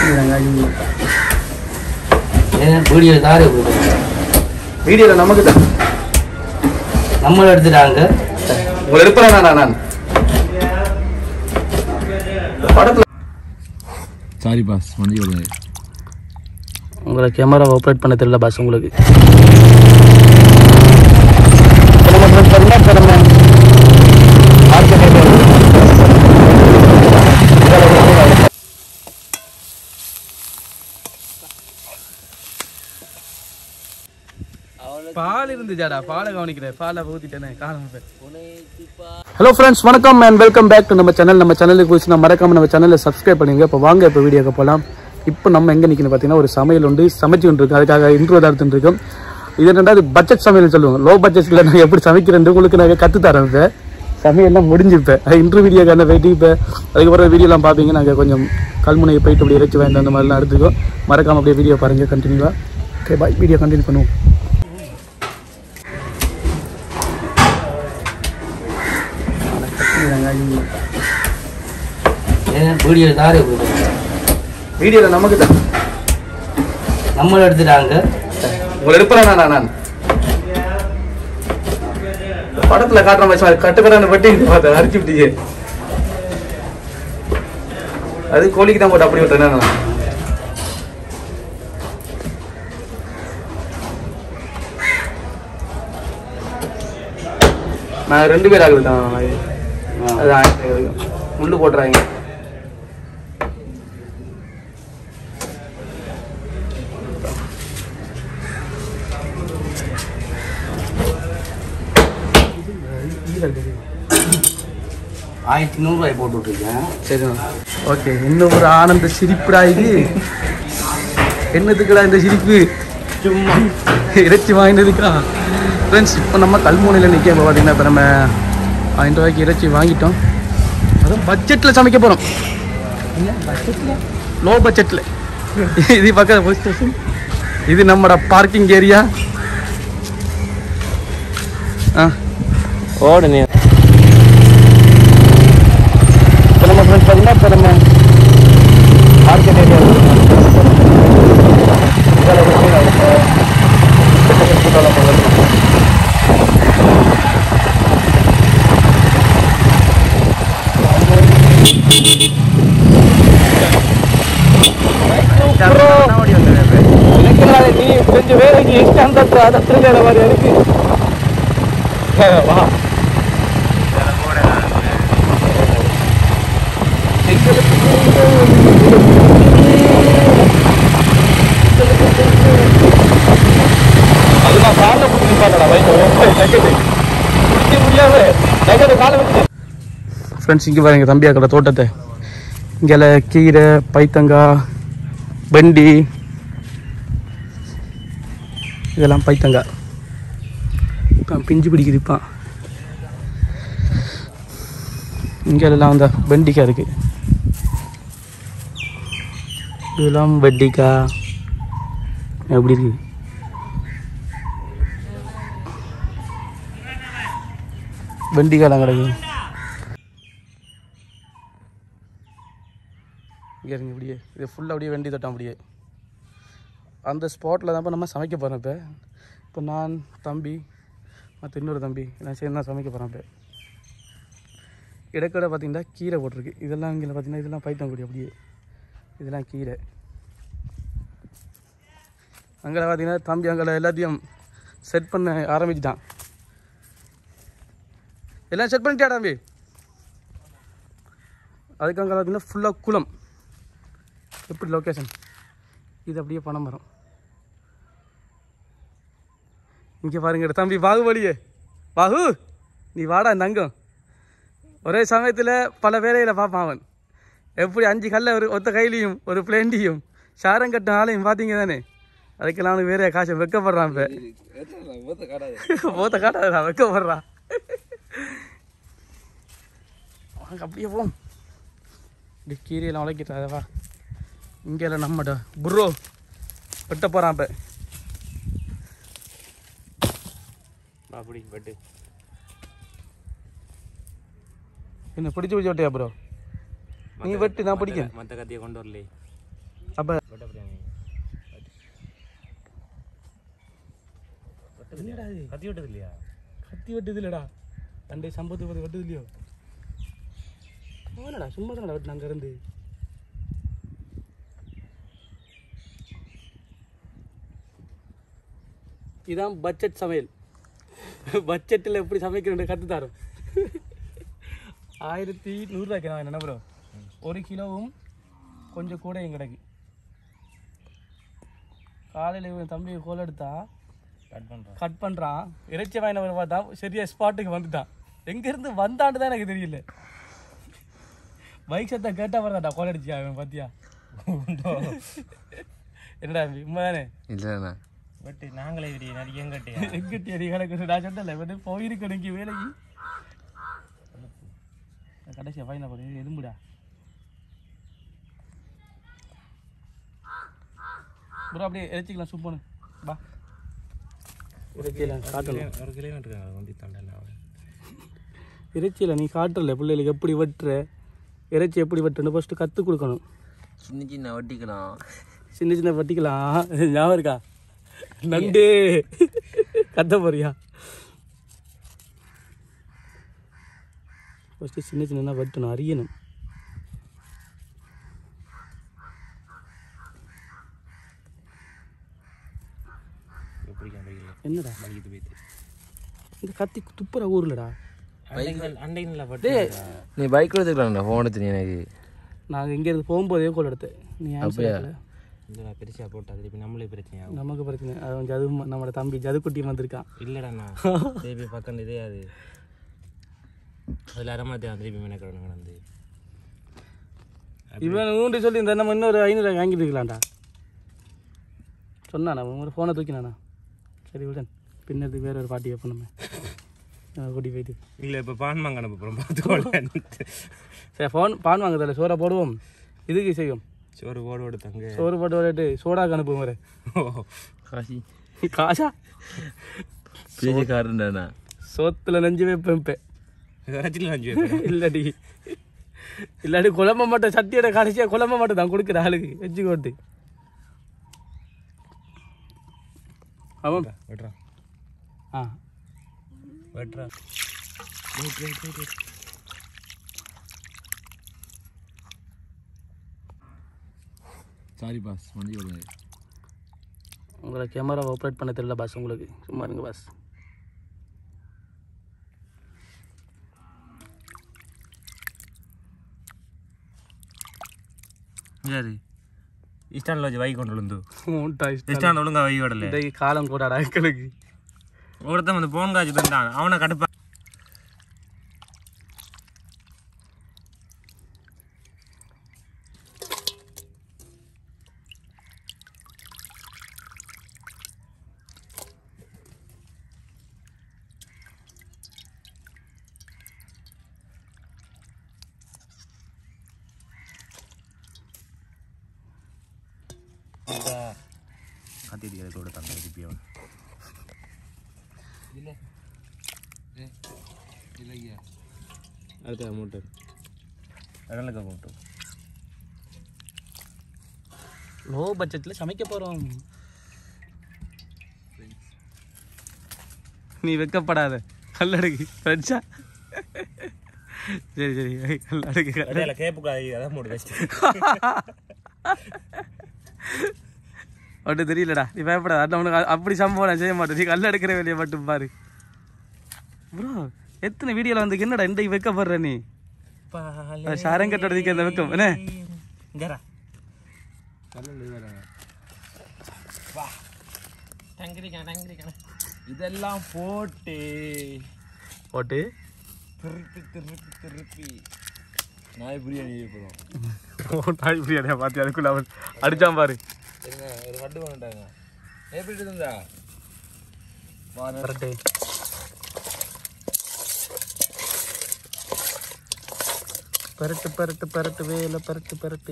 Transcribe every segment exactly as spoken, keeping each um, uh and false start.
Video தாரே வீடியோவில் நமக்கு தான் நம்மளை எடுத்துட்டாங்க. உங்களை எடுப்பேன் நான் படத்தில். சாரி பாஸ், வண்டி வருது. உங்களை கேமரா ஆப்ரேட் பண்ண தெரியல பாஸ் உங்களுக்கு. பால் இருந்துச்சாடா, பாலை கவனிக்கிறேன், பாலை ஊற்றிட்டேனே காரணம். ஹலோ ஃப்ரெண்ட்ஸ், வணக்கம் அண்ட் வெல்கம் பேக் டு நம்ம சேனல். நம்ம சேனலுக்கு குறித்து நம்ம மறக்காம நம்ம சேனலில் சப்ஸ்கிரைப் பண்ணுங்க. இப்போ வாங்க இப்போ வீடியோக்கு போகலாம். இப்போ நம்ம எங்கே நிற்கணும் பார்த்தீங்கன்னா, ஒரு சமையல் உண்டு சமைச்சு கொண்டு இருக்கு. அதுக்காக இன்ட்ரோ எடுத்துட்டு இருக்கோம். இது ரெண்டாவது பட்ஜெட் சமையல் சொல்லுவோம். லோ பட்ஜெட்டில் நான் எப்படி சமைக்கிறேன் உங்களுக்கு நான் கற்றுத்தரேன். இப்போ சமையல்லாம் முடிஞ்சிருப்பேன். இன்ட்ரோ வீடியோக்கான வெயிட்டி. இப்போ அதுக்கப்புறம் வீடியோலாம் பார்ப்பீங்க. நாங்கள் கொஞ்சம் கல்முனையை போயிட்டு அப்படி இறைச்சி வாங்கிட்டு அந்த மாதிரிலாம் எடுத்துக்கோம். மறக்காமல் அப்படியே வீடியோ பாருங்கள் கண்டினியூவாக. ஓகே பாய், வீடியோ கண்டினியூ பண்ணுவோம். வீடியோ தாரே வீடியோவில் நமக்கு தான் நம்மளை எடுத்துட்டாங்க. உங்களை எடுப்பேன் நான் நான் படத்தில் காட்டுற மாதிரி கட்டுக்கடான பட்டி பார்த்தேன் அரிச்சு விட்டீங்க. அது கோழிக்கு தான் போட்டு அப்படி விட்டேன். நான் ரெண்டு பேர் ஆகுது தான். அது ஆயிரத்தி முள்ளு போட்டுறாங்க. ஆயிரத்தி நூறுரூவாய் போட்டு விட்டுருக்கேன். சரி ஓகே. இன்னும் ஒரு ஆனந்த சிரிப்புடா இது. என்னதுக்குடா இந்த சிரிப்பு? சும்மா இறைச்சி வாங்கினதுக்கா ஃப்ரெண்ட்ஸ். இப்போ நம்ம கல்முனையில் நிற்க பார்த்தீங்கன்னா, இப்போ நம்ம ஆயிரம் ரூபாய்க்கு இறைச்சி வாங்கிட்டோம். அதுவும் பட்ஜெட்டில் சமைக்க போகிறோம். பட்ஜெட்டில் லோ பட்ஜெட்டில். இது பக்கம் போலீஸ் ஸ்டேஷன். இது நம்மளோட பார்க்கிங் ஏரியா. ஆ ஓடுனே. இப்போ நம்ம ஃப்ரெண்ட்ஸ் பார்த்தீங்கன்னா, இப்போ நம்ம மார்க்கெட் ஏரியா நீ கொஞ்சம் வேலைக்கு எக்ஸ்டாண்ட் அதற்கான மாதிரி இருக்கு. வா அதுதான் காலை பிடிச்சி பார்த்தடா முடியாது. ஃப்ரெண்ட்ஸ் இங்கே பாருங்க தம்பியாக்கோட தோட்டத்தை. இங்கே கீரை, பைத்தங்காய், வெண்டி, இதெல்லாம் பைத்தங்காய் பிஞ்சு பிடிக்குதுப்பா. இங்கே எல்லாம் அந்த வெண்டிக்காய் இருக்குது. இதெல்லாம் வெண்டிக்காய் எப்படி இருக்கு? வெண்டிக்காய்லாம் கிடக்கு. இங்கே இருங்க இப்படியே. இது ஃபுல்லாக அப்படியே வெண்டி தோட்டம். அப்படியே அந்த ஸ்பாட்டில் தான் இப்போ நம்ம சமைக்க போகிறோம். இப்போ இப்போ நான் தம்பி மற்ற இன்னொரு தம்பி எல்லாம் சேர்ந்து தான் சமைக்க போகிறோம். இப்போ இடக்கடை பார்த்திங்கன்னா கீரை போட்டிருக்கு. இதெல்லாம் இங்கே பார்த்திங்கன்னா இதெல்லாம் பைத்தங்குடி. அப்படியே இதெல்லாம் கீரை. அங்கே பார்த்திங்கன்னா தம்பி அங்கே எல்லாத்தையும் செட் பண்ண ஆரம்பிச்சுட்டான். எல்லாம் செட் பண்ணிட்டியா தம்பி? அதுக்கு அங்கே பார்த்திங்கன்னா ஃபுல்லாக குளம். எப்படி லொக்கேஷன் இது? அப்படியே பணம் வரும். இங்கே பாருங்க தம்பி பாகுபலியே. பாகு நீ வாடா தங்கம். ஒரே சமயத்தில் பல வேலைகளை பார்ப்பான் அவன். எப்படி அஞ்சு கல்லை ஒரு ஒத்த கையிலையும் ஒரு பிளேண்டியும் சாரம் கட்டும் ஆளையும் பார்த்தீங்க தானே. அதுக்கெல்லாம் அவனுக்கு வேற காசு வெக்கப்படுறான். இப்போ போத்த காட்டாதா, வெக்கப்படுறான். வாங்க அப்படியே போம். இப்படி கீரையெல்லாம் உழைக்கிட்டாதவா. இங்கே இல்லை நம்மட புரோ வெட்ட போகிறான். இப்போ அப்படி வெட்டு. என்ன பிடிச்சி பிடிச்சி வெட்டியா ப்ரோ? நீ வெட்டு, நான் பிடிக்க. மற்ற கத்தியை கொண்டு வரல. அப்போ கத்தி வெட்டது இல்லையா? கத்தி வெட்டுது இல்லடா, தண்டை சம்பத்து பது வெட்டுது இல்லையோ? ஆனடா சும்மா தானடா வெட்டு அங்கே இருந்து. இதான் பட்ஜெட் சமையல். பட்ஜெட்டில் எப்படி சமைக்கிறேன் கற்று தரோம். ஆயிரத்தி நூறுரூவாய்க்கு நான் என்ன ப்ரோ, ஒரு கிலோவும் கொஞ்சம் கூட என் கடைக்கு. காலையில் இவன் தம்பி கோல் எடுத்தா கட் பண்ணுறான் கட் பண்ணுறான் இறைச்சி வாங்கினவரை பார்த்தா சரியா ஸ்பாட்டுக்கு வந்துட்டான். எங்கேருந்து வந்தான்னு தான் எனக்கு தெரியல. பைக் சத்தம் கேட்டால் வரதாட்டா கோல் அடிச்சியா அவன் பார்த்தியா? என்னடா உண்மை தானே? இல்லைண்ணா பட் நாங்களே இப்படி நிறைய எங்கட்டியா எங்கிட்ட அடி கணக்கு நான் சொன்னல வந்து போயிருக்கணும் இங்கே வேலைக்கு. கடைசியாக ஃபைனாக போகிறேன் எதும்புடா ப்ரோ. அப்படியே இறைச்சிக்கலாம் சூப்பனு பா. இறைச்சியில் காட்டல ஒரு கிலோமீட்டர் இருக்காங்க வந்து தாண்டா. இறைச்சியில் நீ காட்டல பிள்ளைகளுக்கு எப்படி வெட்டுற, இறைச்சி எப்படி வெட்டுன்னு ஃபஸ்ட்டு கற்றுக் கொடுக்கணும். சின்ன சின்ன வட்டிக்கலாம், சின்ன சின்ன வட்டிக்கலாம். ஞாபகம் இருக்கா? நண்டு கத்த போறியா? ஃபஸ்ட்டு சின்ன சின்ன வெட்டணும், அறியணும். என்னடா இந்த கத்தி துப்புற ஊர்லடா. நீ பைக் எடுத்துக்கலாம்டா, ஃபோன் எடுத்து எனக்கு. நாங்கள் இங்கேருந்து போகும்போதே கோல் எடுத்தேன். நீ இல்லைடா பெருசாக போட்டு அது இப்போ நம்மளே பிரச்சனையா? நமக்கு பிரச்சனை. அது ஜது நம்மளோட தம்பி ஜதுக்குட்டி வந்திருக்கான். இல்லைடாண்ணா திருப்பி பக்கம் இதே அது அதில் அரமாத்தே திருப்பி மெனக்கிடணும் கிடந்து. இவன் ஊண்டி சொல்லி இந்த நம்ம இன்னொரு ஐநூறு வாங்கிட்டு இருக்கலாம்டா சொன்னாண்ணா. ஒரு ஃபோனை தூக்கினாண்ணா. சரி விடன் பின்னது வேற ஒரு பாட்டி வைப்போம் நம்ம கூட்டி போயிட்டு. இல்லை இப்போ பான் வாங்க நம்ம அப்புறம் பார்த்துக்கோங்க. சரி ஃபோன் பான் வாங்குறதில்ல, சோறா போடுவோம். இதுக்கு செய்யும் சோறு போடு போடு தங்க சோறு போட்டு விளையாட்டு சோடாக்கு அனுப்புவோம். வேறு காசி காசா பெரிய காருண்டாண்ணா. சோத்துல நெஞ்சு வைப்பேன் அஞ்சு இல்லாடி இல்லாடி குழம்ப மாட்டேன். சட்டியோட கடைசியாக குழம்ப மாட்டேன் தான் கொடுக்குற ஆளுக்கு வச்சு கோட்டு. அவன் வெட்டுறா ஆ வெட்டுறா சாரி பாஸ், வண்டி விடுங்க. உங்களை கேமரா ஆப்ரேட் பண்ண தெரியல பாஸ் உங்களுக்கு. சும்மா இருங்க பாஸ். சரி இஷ்டாண்டில் வச்சு வை கொண்டு விழுந்து உண்டா இஷ்டாண்ட் ஒழுங்கா வை விடல. இதை காலம் கூடாடா எங்களுக்கு. ஒருத்தன் வந்து போன் காய்ச்சி தந்தான் அவனை கடுப்பா. கத்திட்டு கூட தந்த திருப்பி அவன் இல்லை இல்லையா அடுத்த மூட்டை கடலுக்கு மூட்டை லோ பட்ஜெட்டில் சமைக்க போகிறோம். நீ வெக்கப்படாத. கல்லடுக்கு ஃப்ரெண்ட்ஸா? சரி சரி கல்லடுக்கு கடையில் கேப்புக்காது அதான் மூட்டு வச்சு ஒன்றும் தெரியலடா. நீ பயப்படாத. அண்ணன் உனக்கு அப்படி சம்பவம் நான் செய்ய மாட்டேன். நீ கல் எடுக்கிற வேலையை மட்டும் பாரு. ப்ரோ எத்தனை வீடியோவில் வந்து என்னடா இன்றைக்கு வைக்கப்படுற நீ? சாரங்கட்டோட அந்த வெக்கம் என்ன இதெல்லாம் போட்டு போட்டு திருப்பி திருப்பி திருப்பி நாய் பிரியாணி போகிறோம். நாய் பிரியாணியா பார்த்து அதுக்குள்ள அவன் அடிச்சான் பாரு. ஒரு வட்டு பண்ணிட்டாங்க எப்படி இருந்தா கரெக்டு. பரட்டு பரட்டு பரட்டு வேலை பரட்டு பரட்டு.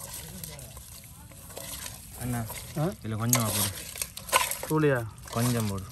அண்ணா ஆ இல்லை கொஞ்சமாக போடு. தூளியா? கொஞ்சம் போடு.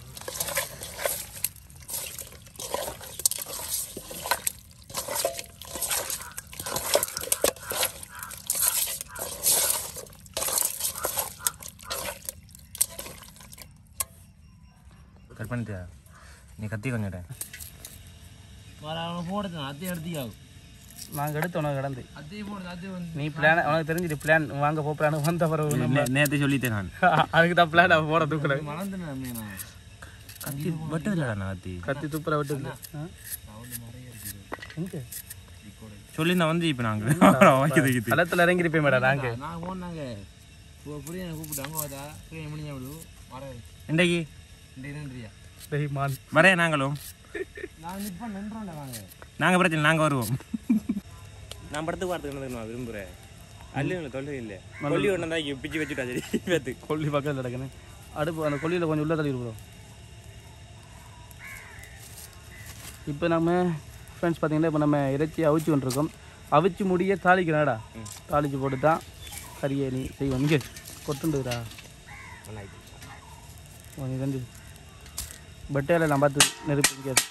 கட் பண்ணிட்டியா நீ கத்தி கொஞ்சம் போடுறது அதையும் எடுத்தியாகும் நாங்கள் எடுத்து உனக்கு கிடந்து அதையும் போடுறது அது வந்து நீ பிளான் உனக்கு தெரிஞ்சிட்டு பிளான் வாங்க போ பிளான் வந்த பிறகு நம்ம நேற்று சொல்லிட்டேன் நான் அதுக்கு தான் பிளான் அவன் போட தூக்கல மறந்துட்டேன் கத்தி வெட்டுதுலடா நான் கத்தி கத்தி துப்புற விட்டு சொல்லி நான் வந்து இப்போ நாங்கள் களத்தில் இறங்கிருப்பேன் மேடம் நாங்கள் நான் போனாங்க புரிய கூப்பிட்டாங்க வாடா புரிய முடிஞ்ச விடு வர இன்றைக்கு இன்றையா டேய் மான் வரே நாங்களும் நான் நிற்பா நின்றோம்டா வாங்க நாங்கள் பிரச்சனை நாங்கள் வருவோம் நான் படத்துக்கு பார்த்துக்கு நான் விரும்புகிறேன் அல்ல தொல்லை இல்லை கொல்லி ஒன்று தான் பிச்சு வச்சுட்டா சரி பேத்து கொல்லி பக்கத்தில் கிடக்குன்னு அடுப்பு அந்த கொல்லியில் கொஞ்சம் உள்ள தள்ளி இருக்கிறோம் இப்போ நம்ம ஃப்ரெண்ட்ஸ் பார்த்தீங்கன்னா இப்போ நம்ம இறைச்சி அவிச்சு கொண்டிருக்கோம் அவிச்சு முடிய தாளிக்கிறாடா தாளிச்சு போட்டு தான் கறியை நீ செய்வோம் இங்கே கொட்டுண்டுடா கொஞ்சம் ரெண்டு பட்டையில் நான் பார்த்து நெருப்பு இருக்காது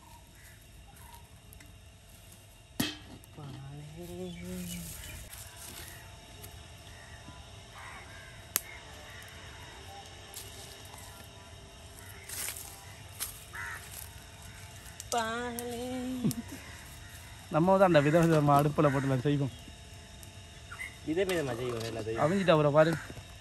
நம்ம தான் அந்த வித விதமாக அடுப்பில் போட்டு செய்வோம் இதே விதமாக செய்வோம் எல்லாத்தையும் அவிஞ்சிட்டு அவரை பாரு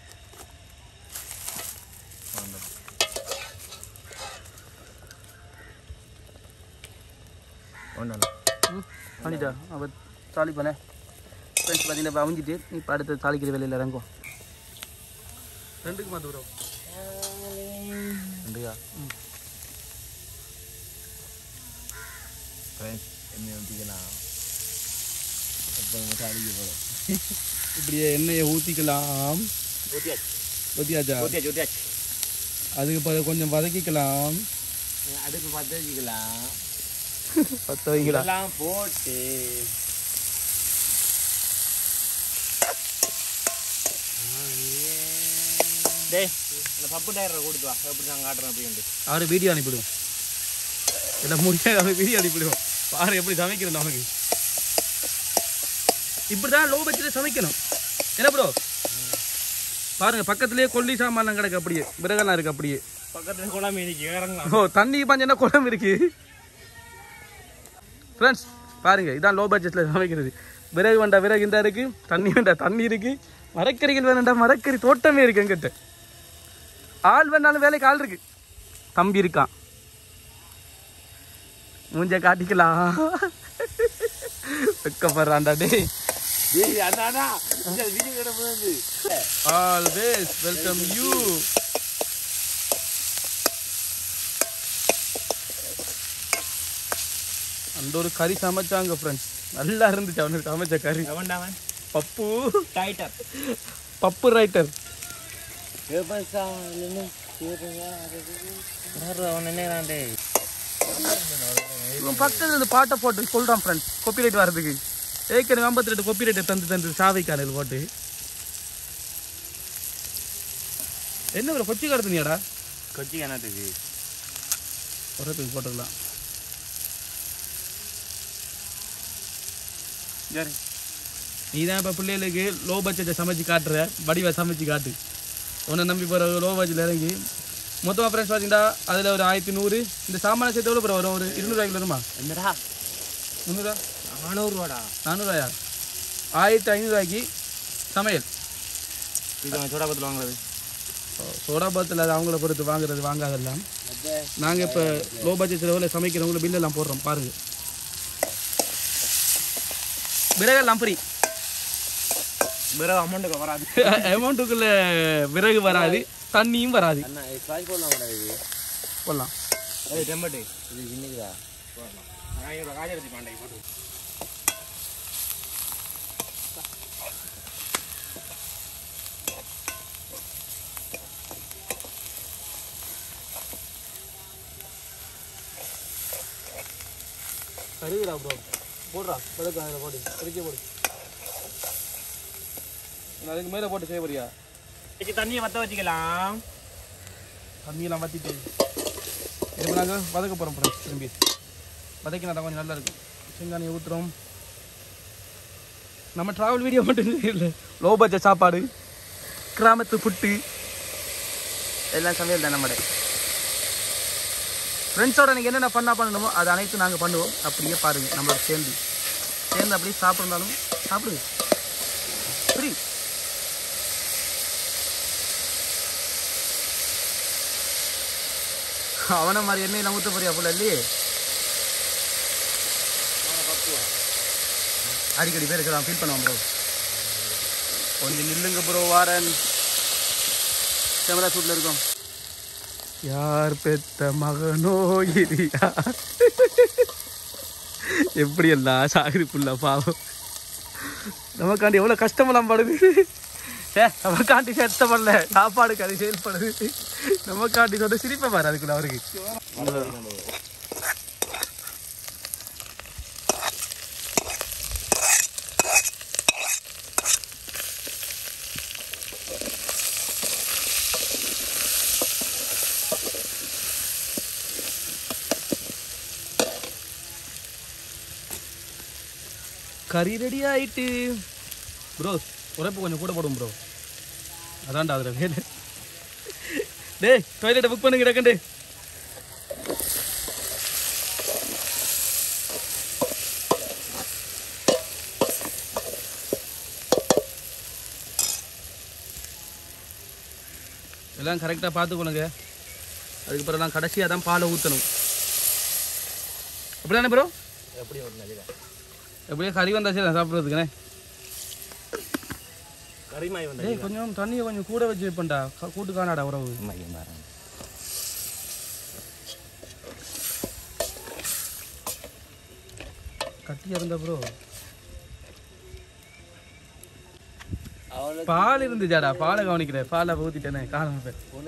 அவிஞ்சிட்டா அவ தாளிப்பானே ஃப்ரெண்ட்ஸ் பார்த்தீங்கன்னா இப்போ அவிஞ்சிட்டு இப்போ அடுத்து தாளிக்கிற வேலையில் இறங்குவோம் ரெண்டுக்கு மாற்ற வரும் ரெண்டுக்கா ம் எண்ணெய் ஊற்றிக்கலாம் அப்போ தாளிக்க போகிறோம் இப்படியே எண்ணெயை ஊற்றிக்கலாம் ஊற்றியாச்சு ஊற்றியாச்சா ஊற்றியாச்சு ஊற்றியாச்சு அதுக்கு இப்போ கொஞ்சம் வதக்கிக்கலாம் அடுப்பு பற்ற வச்சுக்கலாம் பற்ற வைக்கலாம் எல்லாம் போட்டு டேய் இந்த பப்பு டயரை கொடுத்து வா எப்படி நான் காட்டுறேன் அப்படின்ட்டு அவரு வீடியோ அனுப்பிடுவோம் எல்லாம் முடியாது அவரு வீடியோ அனுப்பிடுவோம் பாரு எப்படி சமைக்கணும் நமக்கு இப்படி தான் லோ பட்ஜெட்டில் சமைக்கணும் என்ன ப்ரோ பாருங்க பக்கத்துலேயே கொல்லி சாமான் கிடக்கு அப்படியே விறகெல்லாம் இருக்கு அப்படியே பக்கத்துல குழம்பு இருக்கு இறங்கலாம் ஓ தண்ணி பாஞ்சா குழம்பு இருக்கு ஃப்ரெண்ட்ஸ் பாருங்க இதான் லோ பட்ஜெட்டில் சமைக்கிறது விறகு வேண்டா விறகு இந்த இருக்கு தண்ணி வேண்டா தண்ணி இருக்கு மரக்கறிகள் வேணாண்டா மரக்கறி தோட்டமே இருக்கு எங்கிட்ட ஆள் வேணாலும் வேலைக்கு ஆள் இருக்கு தம்பி இருக்கான் மூஞ்ச காட்டிக்கலாம் வெக்கப்படுறான்டா டேய் ஆல்வேஸ் வெல்கம் யூ அந்த ஒரு கறி சமைச்சாங்க ஃப்ரெண்ட்ஸ் நல்லா இருந்துச்சு அவனுக்கு சமைச்ச கறி பப்பு டைட்டர் பப்பு ரைட்டர் இவன் பக்கத்துல இந்த பாட்டை போட்டு சொல்றான் ஃப்ரெண்ட்ஸ் காப்பி ரைட் வர்றதுக்கு ஏற்கனவே ஐம்பத்தி ரெண்டு காப்பி ரைட்டை தந்து தந்து சாவை காலையில் போட்டு என்ன ஒரு கொச்சி கடத்துனியாடா கொச்சி என்னத்துக்கு உரத்துக்கு போட்டுக்கலாம் சரி நீ தான் இப்போ பிள்ளைகளுக்கு லோ பட்ஜெட்டை சமைச்சு காட்டுற வடிவை சமைச்சு காட்டு உன்னை நம்பி போகிற லோ பட்ஜெட்டில் இறங்கி மொத்தமாக ஃப்ரெண்ட்ஸ் பார்த்தீங்கன்னா அதில் ஒரு ஆயிரத்தி நூறு இந்த சாமான சேர்த்து எவ்வளோ வரும் ஒரு இருநூறுவாய்க்கு வருமா என்னடா முந்நூறுவா நானூறுவாடா நானூறுவாயா ஆயிரத்தி ஐநூறுவாய்க்கு சமையல் இது சோடா பத்தில் வாங்குறது சோடா பாத்தில் அது அவங்கள பொறுத்து வாங்குறது வாங்காதெல்லாம் நாங்கள் இப்போ லோ பட்ஜெட்டில் எவ்வளோ சமைக்கிறவங்கள பில்லெல்லாம் போடுறோம் பாருங்கள் விறகெல்லாம் ஃப்ரீ விறகு அமௌண்ட்டுக்கு வராது அமௌண்ட்டுக்குள்ள விறகு வராது தண்ணியும் வராது போடலாம் டெம்பட்டு இது இன்னைக்குதா காய்ச்சி பாண்டை போட்டு கருவிடா ப்ரோ போடுறா விளக்கு அதில் போடு பெருக்கே போடு அதுக்கு மேலே போட்டு செய்ய போறியா தண்ணியை வற்ற வச்சுக்கலாம் தண்ணியெல்லாம் வற்றிட்டு இப்போ நாங்கள் வதக்க போகிறோம் ஃப்ரெண்ட்ஸ் திரும்பி வதக்கினா தான் கொஞ்சம் நல்லா இருக்கும் செங்கானியை ஊற்றுறோம் நம்ம ட்ராவல் வீடியோ மட்டும் இல்லை லோ பட்ஜெட் சாப்பாடு கிராமத்து புட்டு எல்லாம் சமையல் தான் நம்மட ஃப்ரெண்ட்ஸோட நீங்கள் என்னென்ன பண்ணா பண்ணணுமோ அது அனைத்தும் நாங்கள் பண்ணுவோம். அப்படியே பாருங்கள், நம்மளோட சேர்ந்து சேர்ந்து அப்படியே சாப்பிட்ருந்தாலும் சாப்பிடுங்க. புரி அவனை மாதிரி எண்ணெயில் ஊற்ற போறியா போல இல்லையே. அடிக்கடி பேர் இருக்கிறான் ஃபீல் பண்ணுவான் ப்ரோ. கொஞ்சம் நில்லுங்க ப்ரோ, வாரன் கேமரா சூட்டில் இருக்கும். யார் பெத்த மகனோ இது யார்? எப்படி எல்லாம் சாகுது புள்ள பாவம். நமக்காண்டி எவ்வளோ கஷ்டமெல்லாம் படுது. ஏ நமக்காண்டி கஷ்டப்படல, சாப்பாடுக்கு அது செயல்படுது. நமக்காண்டி சொல்ல சிரிப்பை பாரு அதுக்குள்ள அவருக்கு. கறி ரெடி ஆயிட்டு ப்ரோ. உரைப்பு கொஞ்சம் கூட போடும் ப்ரோ, அதான்டா அதில் வேலை. டேய் டாய்லெட்டை புக் பண்ணுங்க டக்கண்டு. எல்லாம் கரெக்டாக பார்த்துக்கணுங்க. அதுக்கப்புறம் நான் கடைசியாக தான் பாலை ஊற்றணும். அப்படிதானே ப்ரோ? எப்படி ஓட்டுனது? எப்படியே கறி வந்தாச்சு நான் சாப்பிட்றதுக்குண்ணே. கறிமாய் வந்து டேய் கொஞ்சம் தண்ணியை கொஞ்சம் கூட வச்சு வைப்பேன்டா, கூட்டு காணாடா உறவு. கட்டியா இருந்தா ப்ரோ. பால் இருந்துச்சாடா, பாலை கவனிக்கிறேன். பாலை ஊற்றிட்டேனே காணும்.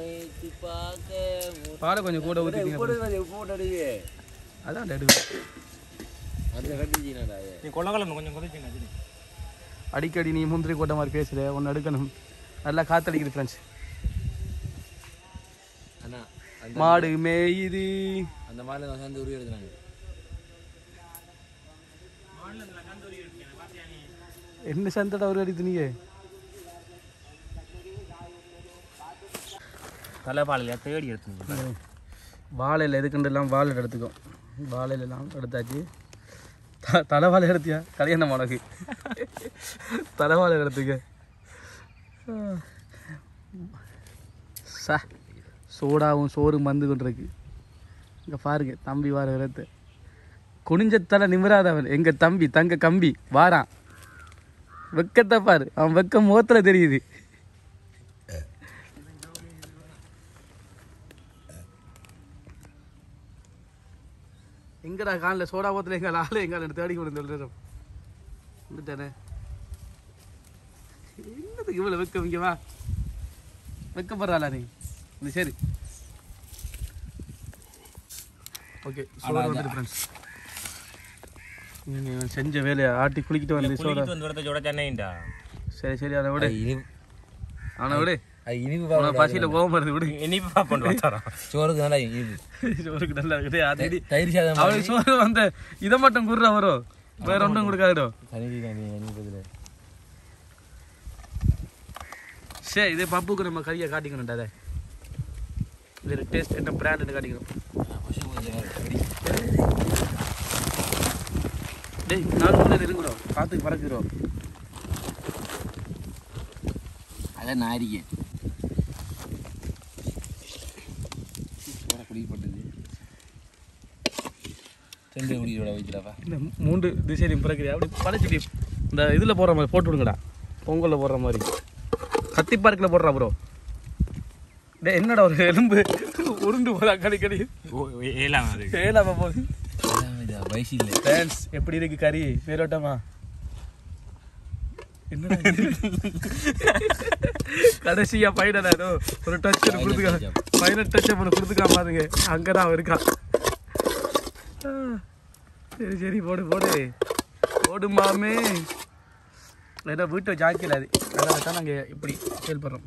பாலை கொஞ்சம் கூட ஊற்றிட்டீங்க. அதான் எடுவேன். நீ கொள்ளக்கலம் கொஞ்சம் கொதிச்சுங்க. அடிக்கடி நீ முந்திரி கோட்டை மாதிரி பேசுகிற, ஒன்று எடுக்கணும். நல்லா காத்தடிக்குது ஃப்ரெண்ட்ஸ். மாடு மேயுது. அந்த மாடு சேர்ந்து உருவி எடுக்கிறாங்க. என்ன சந்தடா ஒரு அடித்து நீங்க? தலைப்பாலையா தேடி எடுத்து வாழையில் எதுக்குண்டெல்லாம் வாழை எடுத்துக்கும். வாழையிலலாம் எடுத்தாச்சு. த தலைவாழை எடுத்தியா? கல்யாணம் உனக்கு தலைவாழை எடுத்துக்க. ச சோடாவும் சோறு மந்து கொண்டிருக்கு. இங்கே பாருங்க தம்பி வார விரத்து குனிஞ்ச தலை நிமிராதவன் எங்கள் தம்பி தங்க கம்பி வாரான். வெக்கத்தை பாரு, அவன் வெக்க முகத்தில் தெரியுது. எங்கடா காலில் சோடா போத்தில் எங்கள் ஆள் எங்கள் தேடி கொண்டு வந்துட்டேன். வந்துட்டானே என்னதுக்கு இவ்வளோ வெக்கம்? இங்கே வா, வெக்கப்படுறாளா நீ? இது சரி ஓகே. சோடா வந்துட்டு ஃப்ரெண்ட்ஸ், நீங்கள் செஞ்ச வேலையை ஆட்டி குளிக்கிட்டு வந்து சோடா வந்து சென்னைண்டா. சரி சரி அதை விட ஆனால் விடு. இனிப்பு பசியில் கோவம் வருது விடு. இனிப்பு பாப்பா சோறுக்கு நல்லா இனிப்பு. சோறுக்கு நல்லா இருக்குது. அது தயிர் சாதம் அவளுக்கு சோறு வந்து இதை மட்டும் குடுறா வரும், வேற ஒன்றும் கொடுக்காதோ. சரி இது பப்புக்கு நம்ம கறியை காட்டிக்கணும்டா. அதை இது டேஸ்ட் என்ன பிராண்டுன்னு காட்டிக்கணும். டேய் நானும் உள்ள இருக்கிறோம், பார்த்து பறக்கிறோம். அதான் நாரிக்கேன் குடிப்பட்டது செண்டு குடியோட வைக்கலாப்பா. இந்த மூன்று திசையிலையும் பிறக்கிறீ அப்படி படைச்சிட்டு இந்த இதில் போடுற மாதிரி போட்டு விடுங்கடா. பொங்கலில் போடுற மாதிரி கத்தி பார்க்கில் போடுறா ப்ரோ. டே என்னடா ஒரு எலும்பு உருண்டு போதா கடிக்கடி ஏலாமா போகுது. வயசு இல்லை டான்ஸ் எப்படி இருக்கு கறி பேரோட்டமா? என்னடா கடைசியா பைனல் ஏதோ ஒரு டச் கொடுத்துக்கா, பைனல் டச் பண்ண கொடுத்துக்கா பாருங்க. அங்கதான் அவன் இருக்கான். சரி சரி போடு போடு போடு மாமே. ஏதோ வீட்டை ஜாக்கியில் அது அதனால தான் நாங்கள் இப்படி செயல்படுறோம்.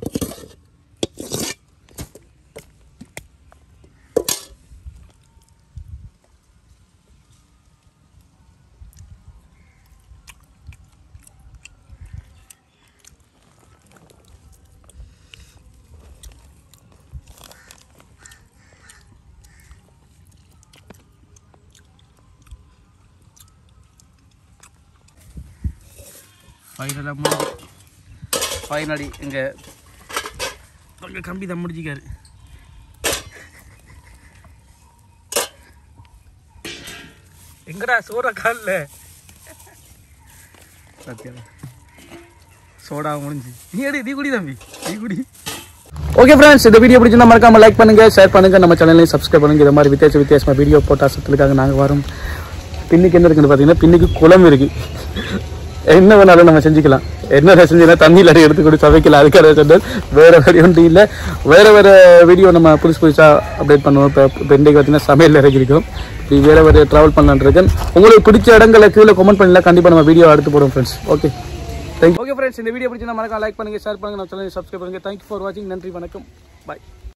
ஃபைனலாக முடிஞ்சு ஃபைனலி இங்கே கொஞ்சம் கம்பி தான் முடிஞ்சிக்காரு. எங்கடா சோடா காலில் சத்தியா சோடா முடிஞ்சு. நீ எடு நீ குடி தம்பி நீ குடி. ஓகே ஃப்ரெண்ட்ஸ், இந்த வீடியோ பிடிச்சிருந்தா மறக்காம லைக் பண்ணுங்க, ஷேர் பண்ணுங்க, நம்ம சேனலையும் சப்ஸ்கிரைப் பண்ணுங்க. இது மாதிரி வித்தியாச வித்தியாசமாக வீடியோ போட்டால் சத்துக்காக நாங்கள் வரோம். பின்னுக்கு என்ன இருக்குன்னு பார்த்தீங்கன்னா பின்னுக்கு குளம் இருக்கு. என்ன வேணாலும் நம்ம செஞ்சுக்கலாம். என்ன செஞ்சுன்னா தண்ணியில் அடி எடுத்து கூட சமைக்கலாம். அதுக்காக சொன்னது வேற வேறு ஒன்றும் இல்லை. வேறு வேறு வீடியோ நம்ம புதுசு புதுசாக அப்டேட் பண்ணுவோம். இப்போ இப்போ இன்றைக்கு பார்த்தீங்கன்னா சமையல் இறக்கிருக்கோம். இப்படி வேறு வேறு ட்ராவல் பண்ணலான்னு இருக்கேன். உங்களுக்கு பிடிச்ச இடங்களை கீழே கமெண்ட் பண்ணலாம். கண்டிப்பாக நம்ம வீடியோ எடுத்து போடுவோம் friends. Okay thank okay friends, இந்த வீடியோ பிடிச்சிருந்தா மறக்காம லைக் பண்ணுங்க, ஷேர் பண்ணுங்க, நம்ம சேனலை சப்ஸ்கிரைப் பண்ணுங்க. தேங்க்யூ ஃபார் வாட்சிங். நன்றி, வணக்கம், பாய்.